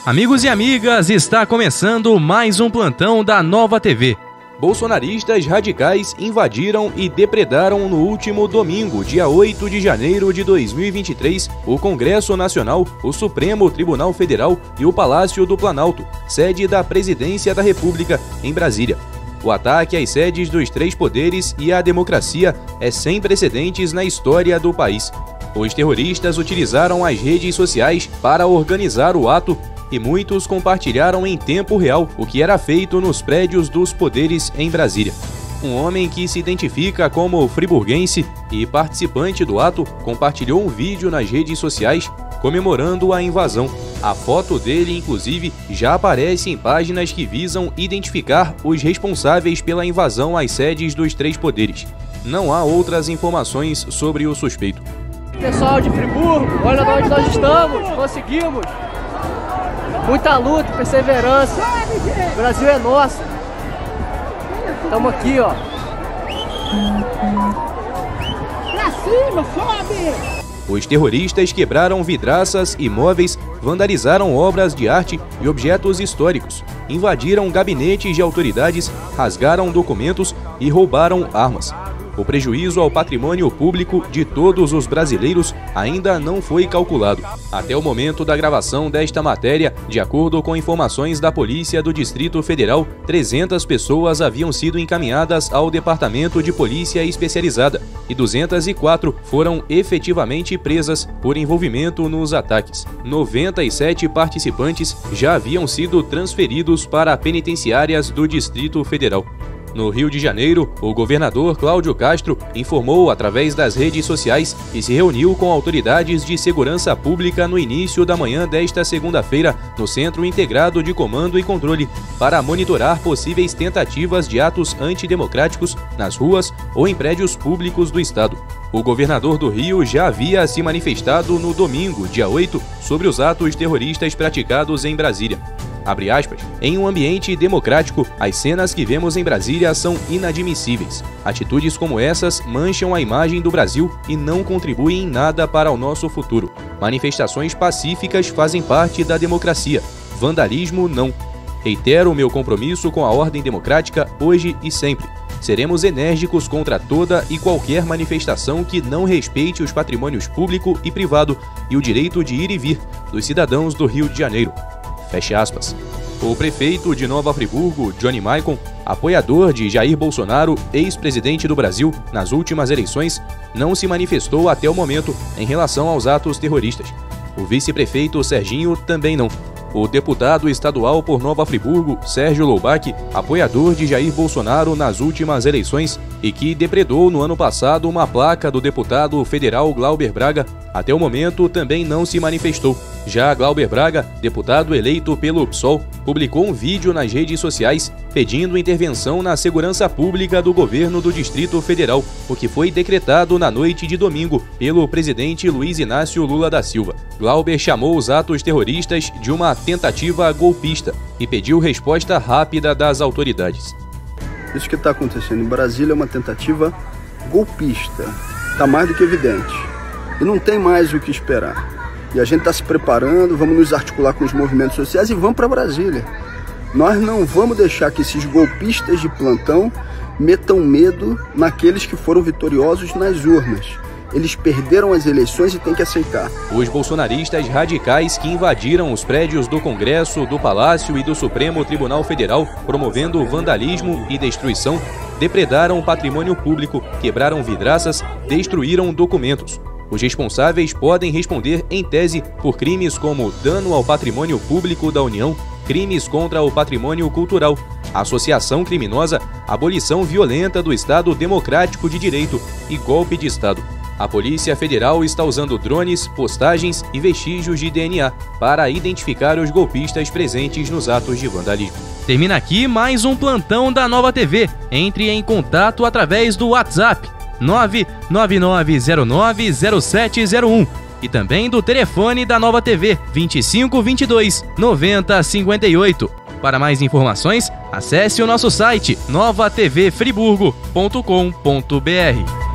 Amigos e amigas, está começando mais um plantão da Nova TV. Bolsonaristas radicais invadiram e depredaram no último domingo, dia 8 de janeiro de 2023, o Congresso Nacional, o Supremo Tribunal Federal e o Palácio do Planalto, sede da Presidência da República, em Brasília. O ataque às sedes dos três poderes e à democracia é sem precedentes na história do país. Os terroristas utilizaram as redes sociais para organizar o ato e muitos compartilharam em tempo real o que era feito nos prédios dos poderes em Brasília. Um homem que se identifica como friburguense e participante do ato compartilhou um vídeo nas redes sociais comemorando a invasão. A foto dele, inclusive, já aparece em páginas que visam identificar os responsáveis pela invasão às sedes dos três poderes. Não há outras informações sobre o suspeito. Pessoal de Friburgo, olha onde nós estamos, conseguimos! Muita luta, perseverança. O Brasil é nosso. Estamos aqui, ó. Pra cima, sobe! Os terroristas quebraram vidraças e móveis, vandalizaram obras de arte e objetos históricos, invadiram gabinetes de autoridades, rasgaram documentos e roubaram armas. O prejuízo ao patrimônio público de todos os brasileiros ainda não foi calculado. Até o momento da gravação desta matéria, de acordo com informações da Polícia do Distrito Federal, 300 pessoas haviam sido encaminhadas ao Departamento de Polícia Especializada e 204 foram efetivamente presas por envolvimento nos ataques. 97 participantes já haviam sido transferidos para penitenciárias do Distrito Federal. No Rio de Janeiro, o governador Cláudio Castro informou através das redes sociais que se reuniu com autoridades de segurança pública no início da manhã desta segunda-feira no Centro Integrado de Comando e Controle para monitorar possíveis tentativas de atos antidemocráticos nas ruas ou em prédios públicos do estado. O governador do Rio já havia se manifestado no domingo, dia 8, sobre os atos terroristas praticados em Brasília. Abre aspas, em um ambiente democrático, as cenas que vemos em Brasília são inadmissíveis. Atitudes como essas mancham a imagem do Brasil e não contribuem em nada para o nosso futuro. Manifestações pacíficas fazem parte da democracia. Vandalismo, não. Reitero o meu compromisso com a ordem democrática hoje e sempre. Seremos enérgicos contra toda e qualquer manifestação que não respeite os patrimônios público e privado e o direito de ir e vir dos cidadãos do Rio de Janeiro. Fecha aspas. O prefeito de Nova Friburgo, Johnny Maicon, apoiador de Jair Bolsonaro, ex-presidente do Brasil, nas últimas eleições, não se manifestou até o momento em relação aos atos terroristas. O vice-prefeito Serginho também não. O deputado estadual por Nova Friburgo, Sérgio Loubach, apoiador de Jair Bolsonaro nas últimas eleições e que depredou no ano passado uma placa do deputado federal Glauber Braga, até o momento também não se manifestou. Já Glauber Braga, deputado eleito pelo PSOL, publicou um vídeo nas redes sociais pedindo intervenção na segurança pública do governo do Distrito Federal, o que foi decretado na noite de domingo pelo presidente Luiz Inácio Lula da Silva. Glauber chamou os atos terroristas de uma tentativa golpista e pediu resposta rápida das autoridades. Isso que está acontecendo em Brasília é uma tentativa golpista, está mais do que evidente. E não tem mais o que esperar. E a gente está se preparando, vamos nos articular com os movimentos sociais e vamos para Brasília. Nós não vamos deixar que esses golpistas de plantão metam medo naqueles que foram vitoriosos nas urnas. Eles perderam as eleições e têm que aceitar. Os bolsonaristas radicais que invadiram os prédios do Congresso, do Palácio e do Supremo Tribunal Federal, promovendo vandalismo e destruição, depredaram o patrimônio público, quebraram vidraças, destruíram documentos. Os responsáveis podem responder, em tese, por crimes como dano ao patrimônio público da União, crimes contra o patrimônio cultural, associação criminosa, abolição violenta do Estado Democrático de Direito e golpe de Estado. A Polícia Federal está usando drones, postagens e vestígios de DNA para identificar os golpistas presentes nos atos de vandalismo. Termina aqui mais um plantão da Nova TV. Entre em contato através do WhatsApp 999090701 e também do telefone da Nova TV 2522 9058. Para mais informações, acesse o nosso site novatvfriburgo.com.br.